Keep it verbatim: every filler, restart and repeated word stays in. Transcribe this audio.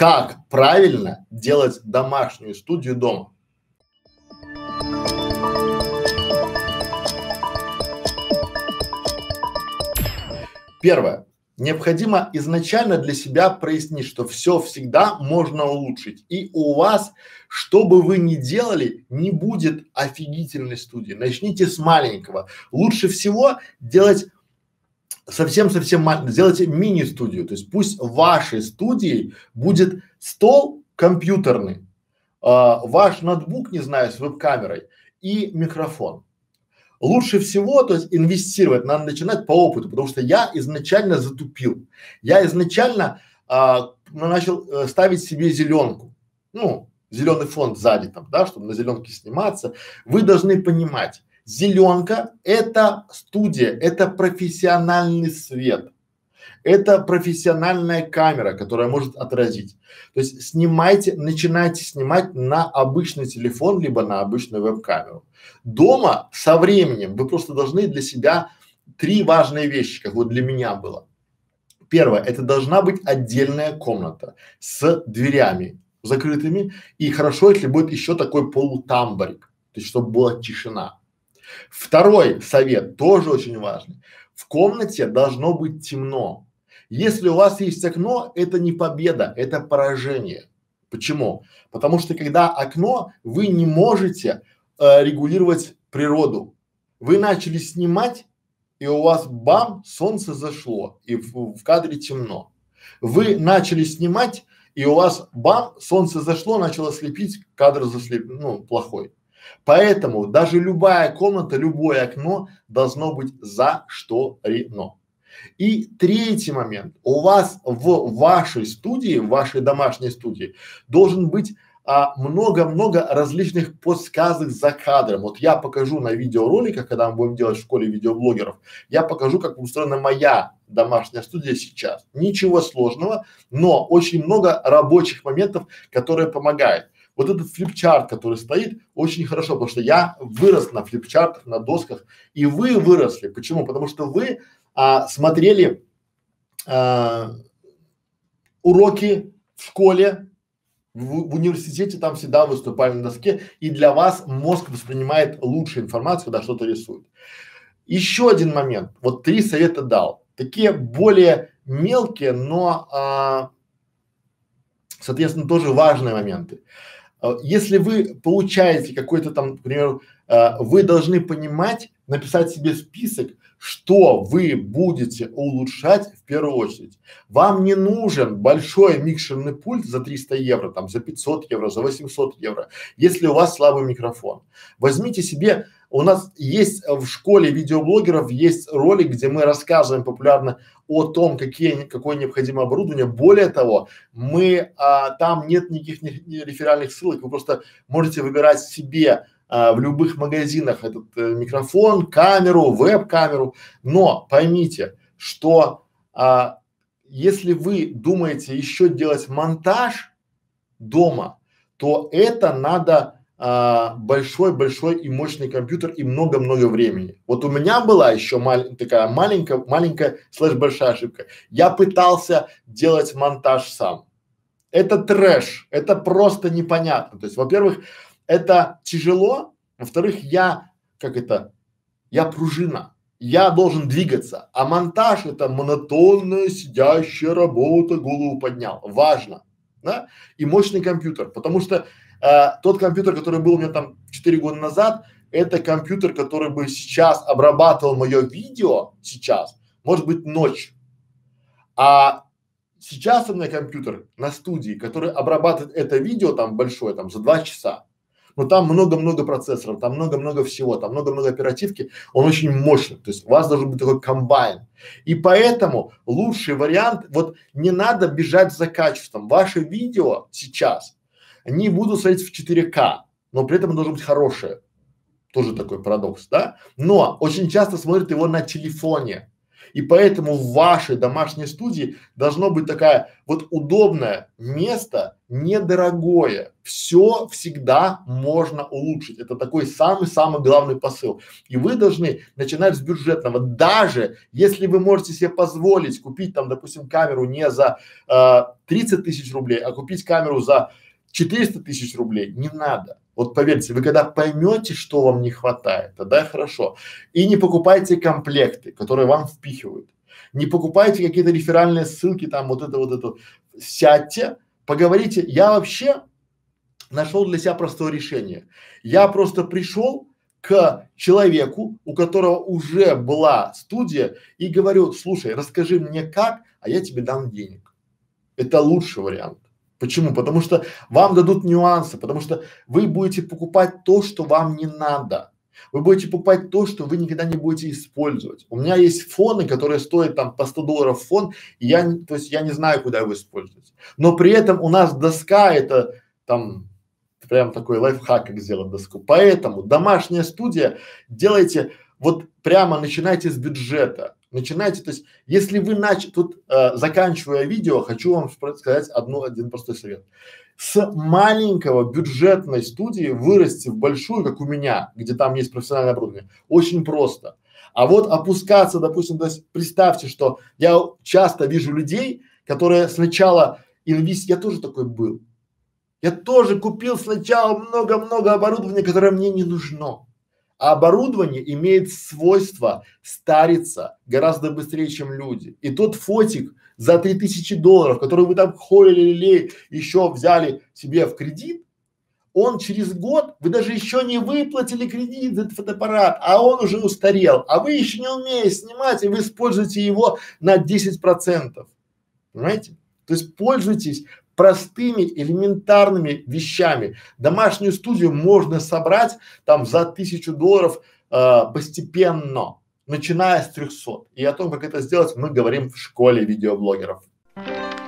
как правильно делать домашнюю студию дома. Первое. Необходимо изначально для себя прояснить, что все всегда можно улучшить. И у вас, что бы вы ни делали, не будет офигительной студии. Начните с маленького. Лучше всего делать совсем-совсем маленькую, сделайте мини-студию. То есть пусть в вашей студии будет стол компьютерный, а, ваш ноутбук, не знаю, с веб-камерой и микрофон. Лучше всего, то есть инвестировать надо начинать по опыту, потому что я изначально затупил. Я изначально а, ну, начал э, ставить себе зеленку, ну, зеленый фон сзади там, да, чтобы на зеленке сниматься. Вы должны понимать, зеленка – это студия, это профессиональный свет. Это профессиональная камера, которая может отразить. То есть снимайте, начинайте снимать на обычный телефон, либо на обычную веб-камеру. Дома со временем вы просто должны для себя три важные вещи, как вот для меня было. Первое, это должна быть отдельная комната с дверями закрытыми, и хорошо, если будет еще такой полутамбурик, то есть чтобы была тишина. Второй совет, тоже очень важный. В комнате должно быть темно. Если у вас есть окно, это не победа, это поражение. Почему? Потому что когда окно, вы не можете э, регулировать природу. Вы начали снимать, и у вас бам, солнце зашло, и в, в кадре темно. Вы начали снимать, и у вас бам, солнце зашло, начало слепить, кадр заслеп, ну, плохой. Поэтому даже любая комната, любое окно должно быть зашторено. И третий момент. У вас в вашей студии, в вашей домашней студии должен быть а, много-много различных подсказок за кадром. Вот я покажу на видеороликах, когда мы будем делать в школе видеоблогеров, я покажу, как устроена моя домашняя студия сейчас. Ничего сложного, но очень много рабочих моментов, которые помогают. Вот этот флипчарт, который стоит, очень хорошо, потому что я вырос на флипчартах, на досках, и вы выросли. Почему? Потому что вы а, смотрели а, уроки в школе, в, в университете, там всегда выступали на доске, и для вас мозг воспринимает лучшую информацию, когда что-то рисует. Еще один момент, вот три совета дал, такие более мелкие, но а, соответственно тоже важные моменты. Если вы получаете какой-то там, к примеру, э, вы должны понимать, написать себе список, что вы будете улучшать в первую очередь. Вам не нужен большой микшерный пульт за триста евро, там, за пятьсот евро, за восемьсот евро, если у вас слабый микрофон. Возьмите себе, у нас есть в школе видеоблогеров, есть ролик, где мы рассказываем популярно о том, какие, какое необходимо оборудование. Более того, мы, а, там нет никаких не, не реферальных ссылок, вы просто можете выбирать себе а, в любых магазинах этот э, микрофон, камеру, веб-камеру. Но поймите, что а, если вы думаете еще делать монтаж дома, то это надо большой-большой и мощный компьютер и много-много времени. Вот у меня была еще маль, такая маленькая, маленькая слэш большая ошибка. Я пытался делать монтаж сам. Это трэш, это просто непонятно. То есть, во-первых, это тяжело, во-вторых, я, как это, я пружина. Я должен двигаться, а монтаж это монотонная сидящая работа, голову поднял. Важно, да? И мощный компьютер, потому что э, тот компьютер, который был у меня там четыре года назад, это компьютер, который бы сейчас обрабатывал мое видео, сейчас, может быть, ночь. А сейчас у меня компьютер на студии, который обрабатывает это видео там большое, там за два часа. Но там много-много процессоров, там много-много всего, там много-много оперативки, он очень мощный, то есть у вас должен быть такой комбайн. И поэтому лучший вариант, вот не надо бежать за качеством. Ваше видео сейчас, они будут смотреть в четыре ка, но при этом оно должно быть хорошее. Тоже такой парадокс, да? Но очень часто смотрят его на телефоне. И поэтому в вашей домашней студии должно быть такая вот удобное место, недорогое. Все всегда можно улучшить. Это такой самый-самый главный посыл. И вы должны начинать с бюджетного. Даже если вы можете себе позволить купить там, допустим, камеру не за э, тридцать тысяч рублей, а купить камеру за четыреста тысяч рублей, не надо. Вот поверьте, вы когда поймете, что вам не хватает, тогда хорошо. И не покупайте комплекты, которые вам впихивают. Не покупайте какие-то реферальные ссылки, там вот это, вот это. Сядьте, поговорите. Я вообще нашел для себя простое решение. Я просто пришел к человеку, у которого уже была студия, и говорю: слушай, расскажи мне как, а я тебе дам денег. Это лучший вариант. Почему? Потому что вам дадут нюансы, потому что вы будете покупать то, что вам не надо. Вы будете покупать то, что вы никогда не будете использовать. У меня есть фоны, которые стоят там по сто долларов фон, и я, не- то есть я не знаю, куда его использовать. Но при этом у нас доска это там прям такой лайфхак, как сделать доску. Поэтому домашняя студия, делайте вот прямо, начинайте с бюджета. Начинайте, то есть, если вы начали, тут э, заканчивая видео, хочу вам спро- сказать одну, один простой совет. С маленького бюджетной студии вырасти в большую, как у меня, где там есть профессиональное оборудование, очень просто. А вот опускаться, допустим, то есть представьте, что я часто вижу людей, которые сначала инвест, я тоже такой был. Я тоже купил сначала много-много оборудования, которое мне не нужно. А оборудование имеет свойство стариться гораздо быстрее, чем люди. И тот фотик за три тысячи долларов, который вы там холили, еще взяли себе в кредит, он через год, вы даже еще не выплатили кредит за этот фотоаппарат, а он уже устарел, а вы еще не умеете снимать, и вы используете его на десять процентов. Понимаете? То есть пользуйтесь простыми элементарными вещами. Домашнюю студию можно собрать там за тысячу долларов э, постепенно, начиная с трехсот. И о том, как это сделать, мы говорим в школе видеоблогеров.